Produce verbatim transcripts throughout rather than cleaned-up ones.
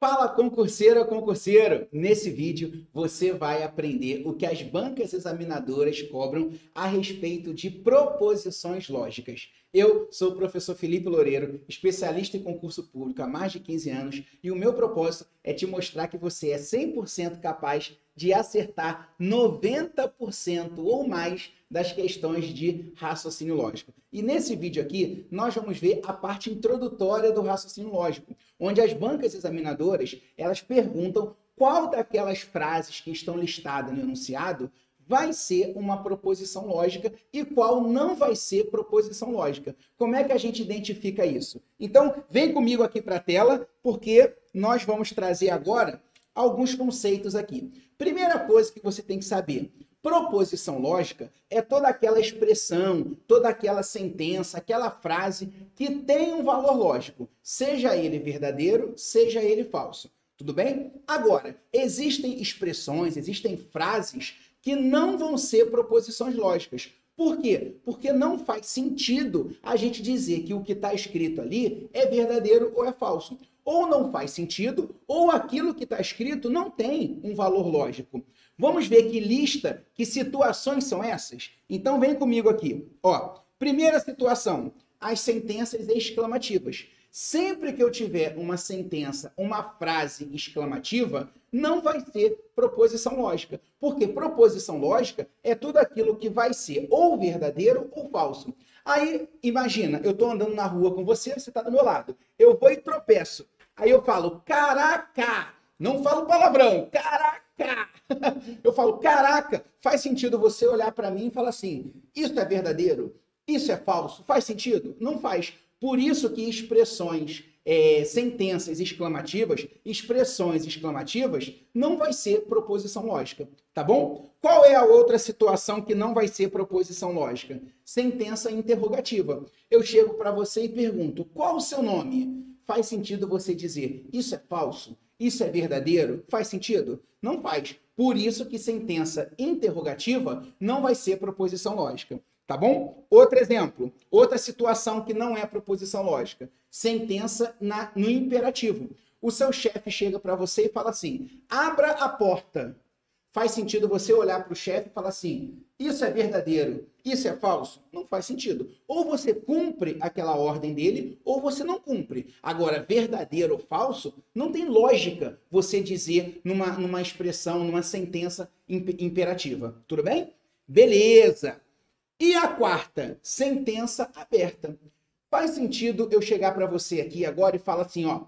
Fala concurseira, concurseiro! Nesse vídeo você vai aprender o que as bancas examinadoras cobram a respeito de proposições lógicas. Eu sou o professor Felipe Loureiro, especialista em concurso público há mais de quinze anos e o meu propósito é te mostrar que você é cem por cento capaz de acertar noventa por cento ou mais das questões de raciocínio lógico. E nesse vídeo aqui, nós vamos ver a parte introdutória do raciocínio lógico, onde as bancas examinadoras, elas perguntam qual daquelas frases que estão listadas no enunciado vai ser uma proposição lógica e qual não vai ser proposição lógica. Como é que a gente identifica isso? Então, vem comigo aqui para a tela, porque nós vamos trazer agora alguns conceitos aqui. Primeira coisa que você tem que saber, proposição lógica é toda aquela expressão, toda aquela sentença, aquela frase que tem um valor lógico, seja ele verdadeiro, seja ele falso. Tudo bem? Agora, existem expressões, existem frases que não vão ser proposições lógicas. Por quê? Porque não faz sentido a gente dizer que o que está escrito ali é verdadeiro ou é falso. Ou não faz sentido, ou aquilo que está escrito não tem um valor lógico. Vamos ver que lista, que situações são essas? Então vem comigo aqui. Ó, primeira situação, as sentenças exclamativas. Sempre que eu tiver uma sentença, uma frase exclamativa, não vai ser proposição lógica. Porque proposição lógica é tudo aquilo que vai ser ou verdadeiro ou falso. Aí, imagina, eu estou andando na rua com você, você está do meu lado. Eu vou e tropeço. Aí eu falo, caraca! Não falo palavrão, caraca! Eu falo, caraca! Faz sentido você olhar para mim e falar assim, isso é verdadeiro? Isso é falso? Faz sentido? Não faz. Por isso que expressões, é, sentenças exclamativas, expressões exclamativas, não vai ser proposição lógica, tá bom? Qual é a outra situação que não vai ser proposição lógica? Sentença interrogativa. Eu chego para você e pergunto, qual o seu nome? Faz sentido você dizer, isso é falso? Isso é verdadeiro? Faz sentido? Não faz. Por isso que sentença interrogativa não vai ser proposição lógica. Tá bom? Outro exemplo, outra situação que não é proposição lógica, sentença na, no imperativo. O seu chefe chega para você e fala assim, abra a porta. Faz sentido você olhar para o chefe e falar assim, isso é verdadeiro, isso é falso? Não faz sentido. Ou você cumpre aquela ordem dele, ou você não cumpre. Agora, verdadeiro ou falso, não tem lógica você dizer numa, numa expressão, numa sentença imperativa. Tudo bem? Beleza! E a quarta, sentença aberta. Faz sentido eu chegar para você aqui agora e falar assim, ó,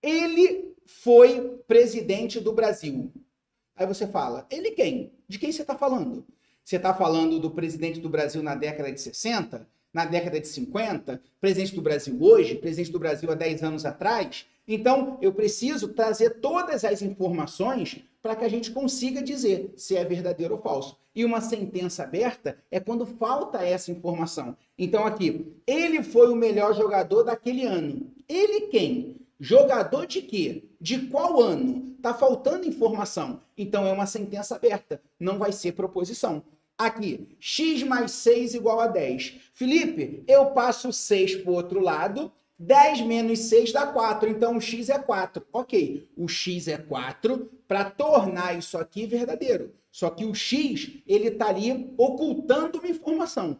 ele foi presidente do Brasil. Aí você fala, ele quem? De quem você está falando? Você está falando do presidente do Brasil na década de sessenta? Na década de cinquenta? Presidente do Brasil hoje? Presidente do Brasil há dez anos atrás? Então, eu preciso trazer todas as informações para que a gente consiga dizer se é verdadeiro ou falso. E uma sentença aberta é quando falta essa informação. Então, aqui, ele foi o melhor jogador daquele ano. Ele quem? Jogador de quê? De qual ano? Está faltando informação. Então, é uma sentença aberta. Não vai ser proposição. Aqui, x mais seis igual a dez. Felipe, eu passo seis para o outro lado. dez menos seis dá quatro, então o x é quatro. Ok, o x é quatro para tornar isso aqui verdadeiro. Só que o x, ele está ali ocultando uma informação.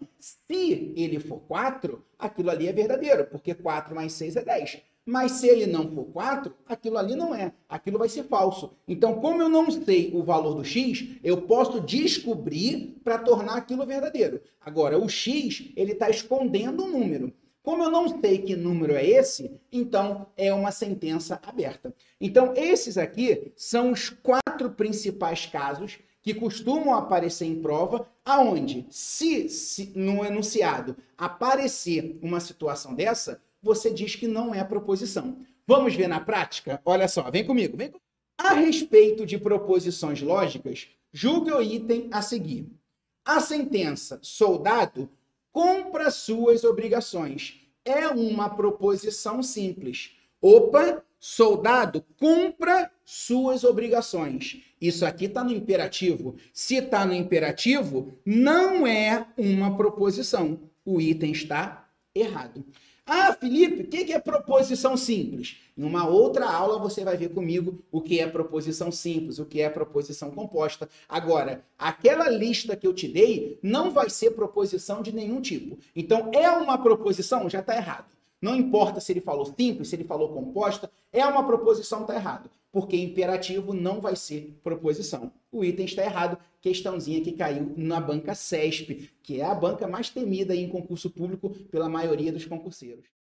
Se ele for quatro, aquilo ali é verdadeiro, porque quatro mais seis é dez. Mas se ele não for quatro, aquilo ali não é. Aquilo vai ser falso. Então, como eu não sei o valor do x, eu posso descobrir para tornar aquilo verdadeiro. Agora, o x, ele está escondendo um número. Como eu não sei que número é esse, então é uma sentença aberta. Então, esses aqui são os quatro principais casos que costumam aparecer em prova, aonde, se, se no enunciado aparecer uma situação dessa, você diz que não é proposição. Vamos ver na prática? Olha só, vem comigo. Vem comigo. A respeito de proposições lógicas, julgue o item a seguir. A sentença, soldado, cumpra suas obrigações. É uma proposição simples. Opa, soldado, cumpra suas obrigações. Isso aqui está no imperativo. Se está no imperativo, não é uma proposição. O item está errado. Ah, Felipe, o que é proposição simples? Em uma outra aula você vai ver comigo o que é proposição simples, o que é proposição composta. Agora, aquela lista que eu te dei não vai ser proposição de nenhum tipo. Então, é uma proposição? Já está errado. Não importa se ele falou simples, se ele falou composta, é uma proposição, está errado. Porque imperativo não vai ser proposição. O item está errado, questãozinha que caiu na banca CESP, que é a banca mais temida em concurso público pela maioria dos concurseiros.